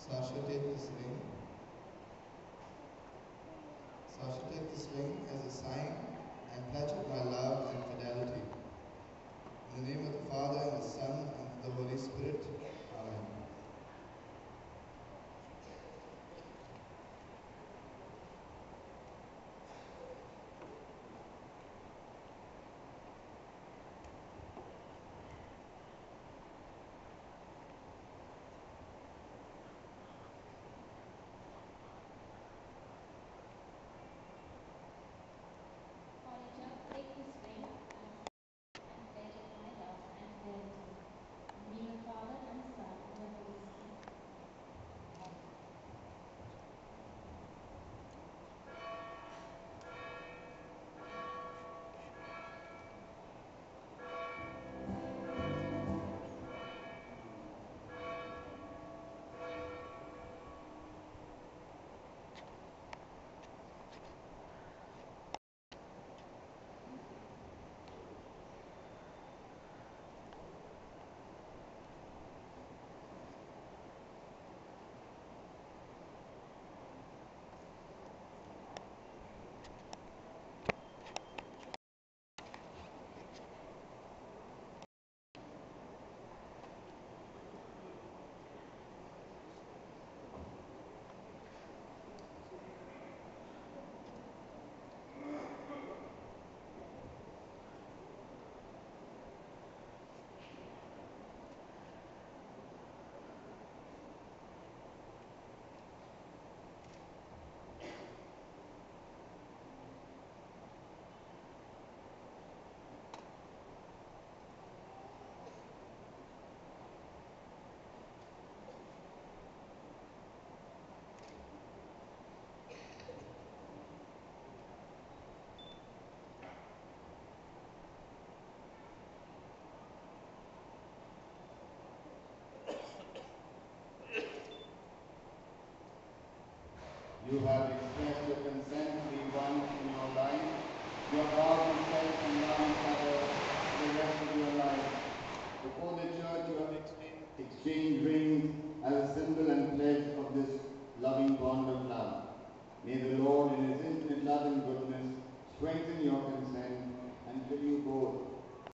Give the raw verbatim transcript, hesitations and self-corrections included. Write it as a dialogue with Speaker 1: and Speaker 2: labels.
Speaker 1: Sasha, take this ring. Sasha, take this ring as a sign and pledge of my love and fidelity. In the name of the Father, and the Son, and the Holy Spirit. Amen.
Speaker 2: You have expressed your consent to be one in your life. You are bound to self and love each other for the rest of your life. Before the church, you have exchanged, exchanged rings as a symbol and pledge of this loving bond of love. May the Lord, in His infinite love and goodness,